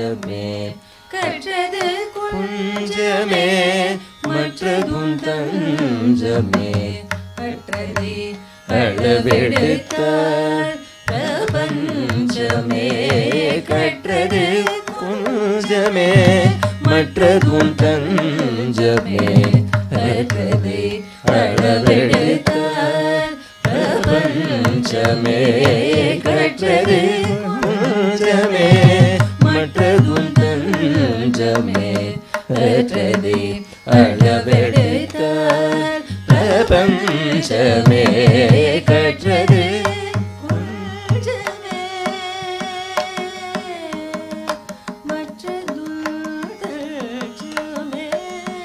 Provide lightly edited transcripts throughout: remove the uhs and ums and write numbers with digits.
கொஞ்சமே கற்றது கொஞ்சமே மற்றதும் தஞ்சமே கற்றதை அளவெடுத்தார் பிரபஞ்சமே கற்றது கொஞ்சமே மற்றதும் தஞ்சமே கற்றதை அளவெடுத்தார் பிரபஞ்சமே கற்றது கொஞ்சமே மற்றதும் தஞ்சமே கற்றதை அளவெடுத்தார் பிரபஞ்சமே கற்றது கொஞ்சமே மற்றதும் தஞ்சமே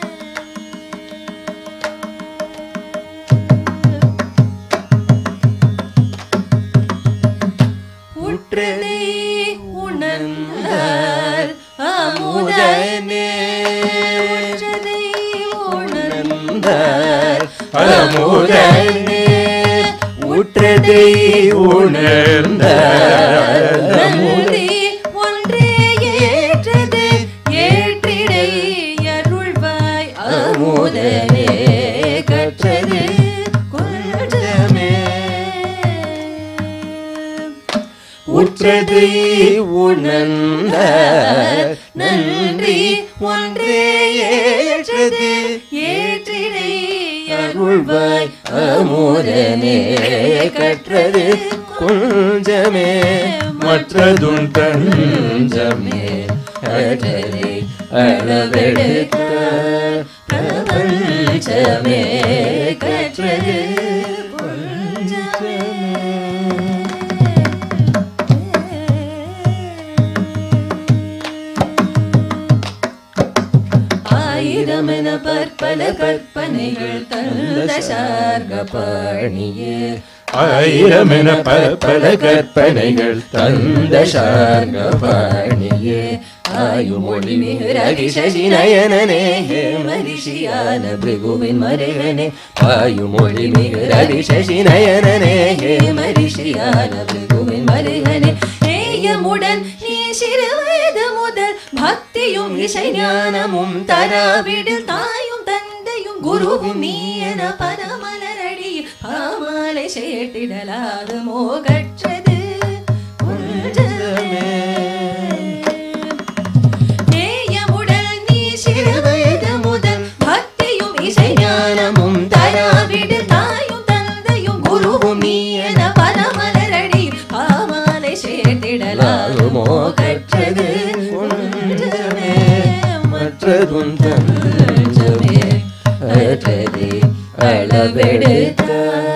உற்றதை உணர்ந்தார் அமுதனே உற்றதை உணர்ந்தார் அமுதனே உற்றதை உணர்ந்தார் அமுதே ஒன்றே ஏற்றது ஏற்றிடை அருள்வாய் அமுதனே கற்றது கொஞ்சமே உற்றதை உணர்ந்தார் நன்றி ஒன்றே ஏற்றது ஏற்றிடை அருள்வாய் அமுதனே கற்றது கொஞ்சமே மற்றதும் தஞ்சமே கற்றதை அளவெடுக்க பிரபஞ்சமே கற்றது கொஞ்சமே ஆயிரமென பற்பல கற்பனைகள் தந்த ஷார்ங்கபாணியே ஆயிரமென பற்பல கற்பனைகள் தந்த ஷார்ங்கபாணியே ஆயுமொழி மிகு ரவி சசி நயனனே மரிஷியான பிருகுவின் மருகனே ஆயுமொழி மிகு ரவி சசி நயனனே மரிஷியான பிருகுவின் மருகனே நேயமுடன் நீ சிறுவயது முதல் பக்தியும் இசை ஞானமும் தராவிடில் தாயும் தந்தையும் குருவும் நீ என பரமலரடி பாமாலை சேட்டிடலாது மோகற்றது கொஞ்சமே நேயமுடன் நீ சிறுவயது முதல் பக்தியும் இசை ஞானமும் தராவிடில் தாயும் தந்தையும் குருவும் நீ என பரமலரடி பாமாலை சேட்டிடலாது மோகற்றது கொஞ்சமே மற்றதும் தஞ்சமே கற்றதை அளவெடுத்தார்